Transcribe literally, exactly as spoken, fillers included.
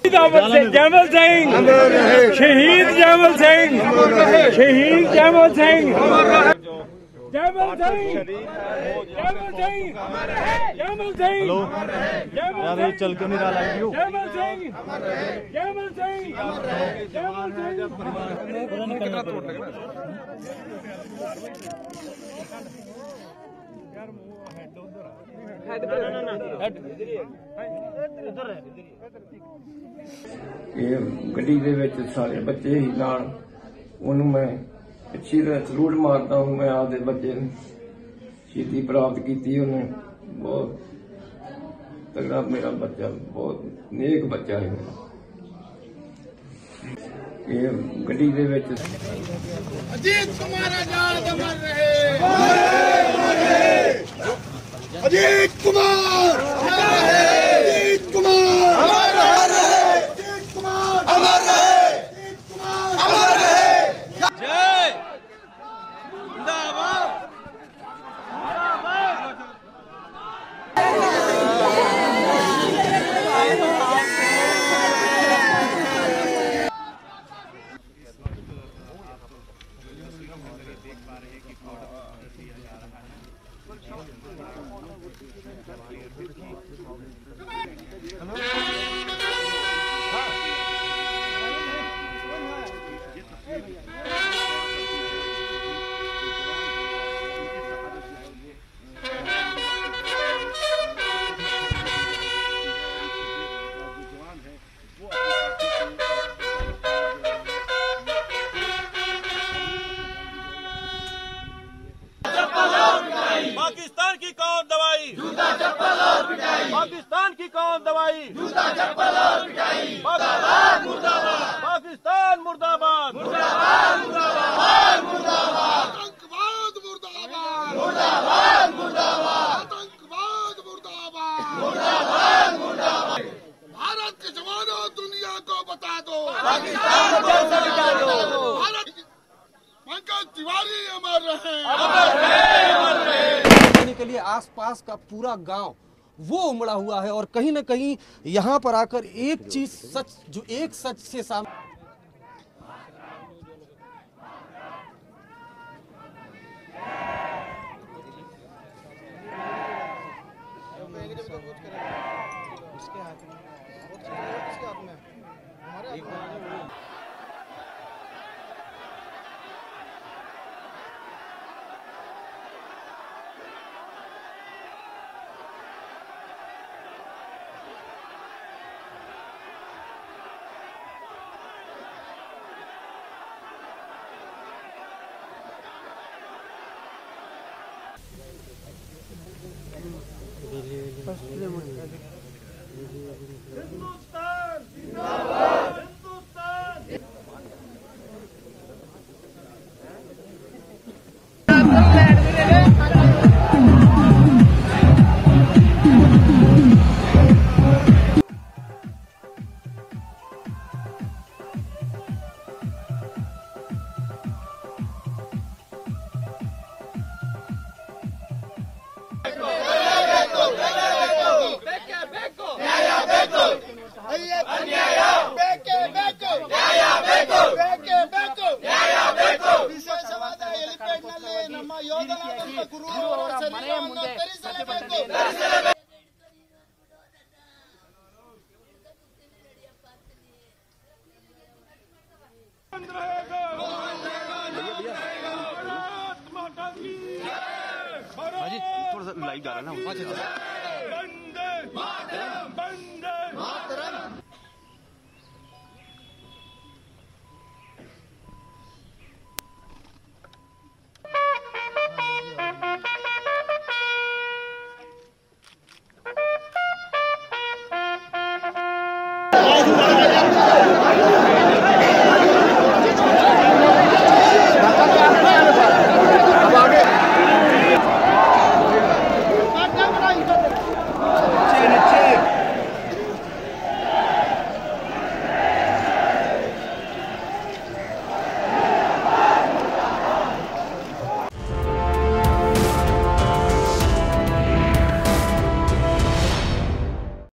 जैमल सिंह, शहीद जैमल सिंह, शहीद जैमल सिंह, जैमल सिंह, जैमल सिंह, जैमल सिंह। हेलो यार, ये चल क्यों नहीं रहा लाइव व्यू? जैमल सिंह, जैमल सिंह, जैमल गड्डी दे विच सारे बच्चे ही नाल उन्होंने मैं अच्छी तरह सलूट मारता हूँ। मैं आपदे बच्चे शहीदी प्राप्त की, उन्हें बहुत तगड़ा मेरा बच्चा, बहुत नेक बच्चा है मेरा। ये गड्डी दे विच अजीत कुमार आजाद अमर रहे, अजीत कुमार अमर रहे, अजीत कुमार अमर रहे, अजीत कुमार अमर रहे, अजीत कुमार अमर रहे। जय जिंदाबाद, पाकिस्तान की कौन दवाई, जूता चप्पल और पिटाई, पाकिस्तान की कौन दवाई, जूता चप्पल और पिटाई, मुर्दाबाद मुर्दाबाद, पाकिस्तान मुर्दाबाद, मुर्दाबाद मुर्दाबाद, मुर्दाबाद आतंकवाद, मुर्दाबाद मुर्दाबाद, मुर्दाबाद आतंकवाद, मुर्दाबाद मुर्दाबाद, मुर्दाबाद। भारत के जवानों, दुनिया को बता दो, पाकिस्तान को बता दो, भारत पंकज तिवारी अमर रहे, अमर रहे, अमर रहे। के लिए आसपास का पूरा गांव वो उमड़ा हुआ है और कहीं ना कहीं यहां पर आकर एक चीज सच, जो एक सच से सामने हिंदुस्तान जिंदाबाद, ನಮ್ಮ ಯೋಧನ ಗುರು ಮನೆಯ ಮುಂದೆ ತರಿಸಲೇಬೇಕು। थोड़ा सा लाइव जा रहा है ना।